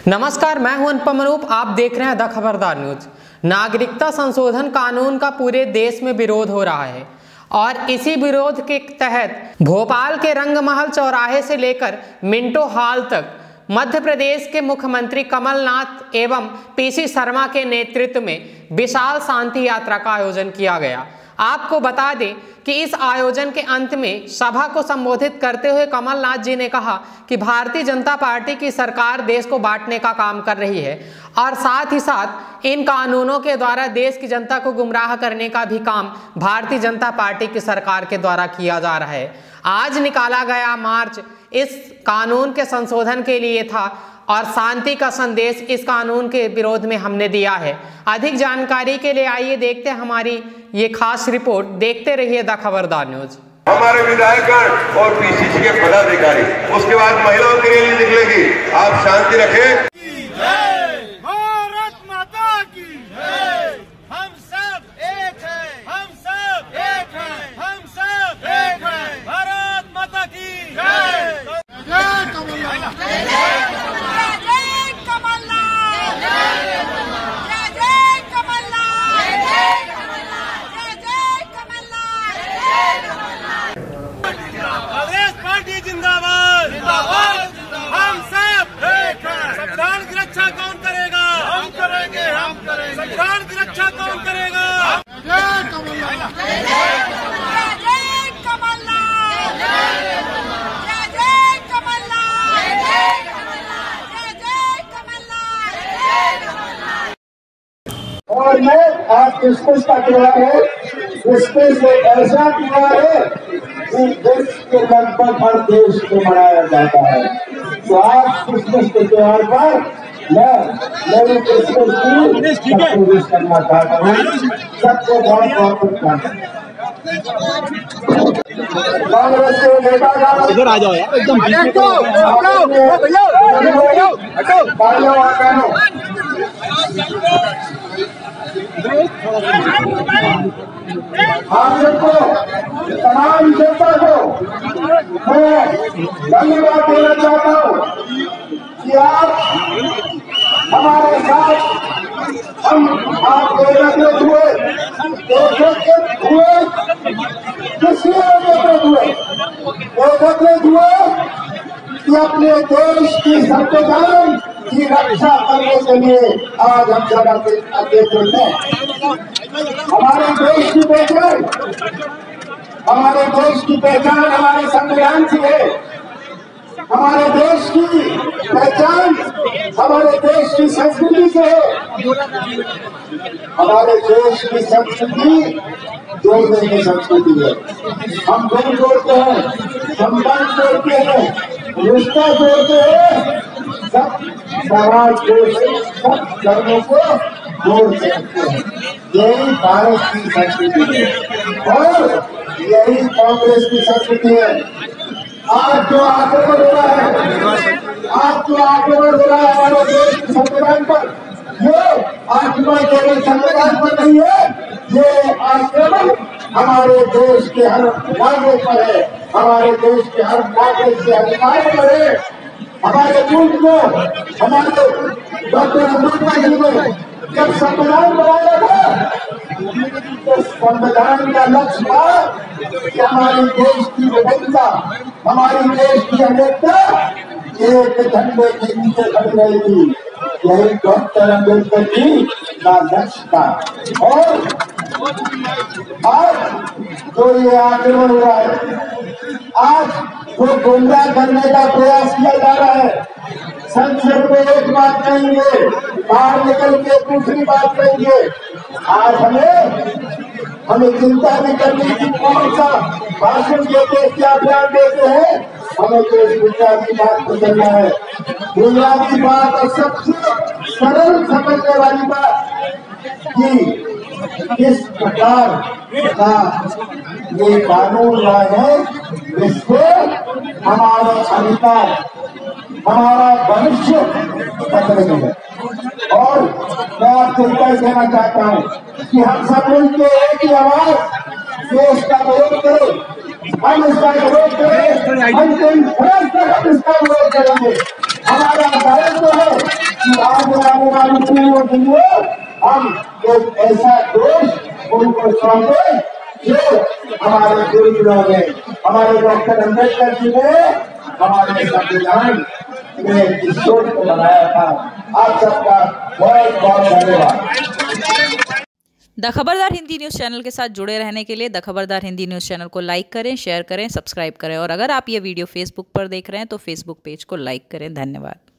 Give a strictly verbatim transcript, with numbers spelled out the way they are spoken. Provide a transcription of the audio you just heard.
नमस्कार, मैं हूं अनुपम अनूप। आप देख रहे हैं द खबरदार न्यूज। नागरिकता संशोधन कानून का पूरे देश में विरोध हो रहा है और इसी विरोध के तहत भोपाल के रंगमहल चौराहे से लेकर मिंटो हॉल तक मध्य प्रदेश के मुख्यमंत्री कमलनाथ एवं पीसी शर्मा के नेतृत्व में विशाल शांति यात्रा का आयोजन किया गया। आपको बता दें कि इस आयोजन के अंत में सभा को संबोधित करते हुए कमलनाथ जी ने कहा कि भारतीय जनता पार्टी की सरकार देश को बांटने का काम कर रही है और साथ ही साथ इन कानूनों के द्वारा देश की जनता को गुमराह करने का भी काम भारतीय जनता पार्टी की सरकार के द्वारा किया जा रहा है। आज निकाला गया मार्च इस कानून के संशोधन के लिए था और शांति का संदेश इस कानून के विरोध में हमने दिया है। अधिक जानकारी के लिए आइए देखते हैं हमारी ये खास रिपोर्ट। देखते रहिए द खबरदार न्यूज। हमारे विधायकगण और पीसीसी के पदाधिकारी, उसके बाद महिलाओं की रैली निकलेगी। आप शांति रखें। भारत माता की जय। हम सब एक हैं, हम सब एक हैं, हम सब एक हैं। भारत माता की जय। जय कमलनाथ, जय कमलनाथ, जय कमलनाथ, जय कमलनाथ, जय कमलनाथ। कांग्रेस पार्टी जिंदाबाद, जिंदाबाद। हम सब एक हैं। संविधान की रक्षा कौन करेगा? हम करेंगे, हम करेंगे। संविधान की रक्षा कौन करेगा? जय कमलनाथ, जय कमलनाथ, जय कमलनाथ, जय कमलनाथ, जय कमलनाथ। और मैं आज क्रिसमस का त्योहार है, क्रिसमस एक ऐसा त्योहार है कि देश के लगभग हर देश में मनाया जाता है। तो आज क्रिसमस के त्योहार पर मैं मेरी क्रिसमस की विश करना चाहता हूँ। सबको बहुत बहुत शुभकामनाएं। कांग्रेस के नेता इधर आ जाओ यार, एकदम आप सबको, तमाम जनता को मैं धन्यवाद देना चाहता हूँ कि आप हमारे साथ, हम आप एकत्रित हुए, एकत्रित हुए किसलिए एकत्रित हुए? एकत्रित हुए कि अपने देश की संविधान की रक्षा करने के लिए आज हम सब एकत्रित हैं। हमारे देश की पहचान, हमारे देश की पहचान हमारे संविधान से है। हमारे देश की पहचान हमारे देश की संस्कृति से है। हमारे देश की संस्कृति जोड़ने की संस्कृति है। हम दिल जोड़ते हैं, संबंध जोड़ते हैं, रिश्ता जोड़ते हैं, सब समाज को, सब धर्मों को जोड़ सकते हैं। यही भारत की संस्कृति है और यही कांग्रेस की संस्कृति है। आज जो आक्रमण हो रहा है, आज जो आक्रमण हो रहा है हमारे देश के संविधान पर, ये आक्रमण केवल संविधान पर नहीं है, ये आक्रमण हमारे देश के हर नागरिक पर है, हमारे देश के हर नागरिक के अधिकार पर है। हमारे पूर्व को, हमारे डॉक्टर अम्बेडकर जी ने जब संविधान बनाया था तो संविधान का लक्ष्य था कि हमारे देश की विविधता, हमारी देश की अनेकता एक झंडे के नीचे खड़ी रहेगी। यही डॉक्टर अम्बेडकर जी का लक्ष्य था। और आज जो ये आक्रमण हुआ है, आज जो गुमराह करने का प्रयास किया जा रहा है, संसद में एक बात कहेंगे, बाहर निकल के दूसरी बात कहेंगे। आज हमें हमें चिंता नहीं करनी कि कौन सा भाषण देते, क्या बयान देते हैं। हमें तो इस बुनियादी बात को करना है। बुनियादी बात और सबसे सरल समझने वाली बात कि किस प्रकार का ये कानून लाए हैं, जिससे हमारे अधिकार, हमारा भविष्य खतरे में है। और मैं आपसे यह कहना चाहता हूँ कि हम सब मिलकर एक ही आवाज देश का विरोध करें। हम इसका विरोध करें, अंतिम फैसले तक हम इसका विरोध करेंगे। हमारा दायित्व है के लिए हम एक ऐसा देश उनको सौंपे जो हमारे गुरुजनों ने, हमारे डॉक्टर अम्बेडकर जी ने हमारे संविधान में इस सोच को बनाया था। आप सबका बहुत बहुत धन्यवाद। The Khabardar Hindi news channel के साथ जुड़े रहने के लिए the Khabardar Hindi news channel को लाइक करें, शेयर करें, सब्सक्राइब करें और अगर आप ये वीडियो फेसबुक पर देख रहे हैं तो फेसबुक पेज को लाइक करें। धन्यवाद।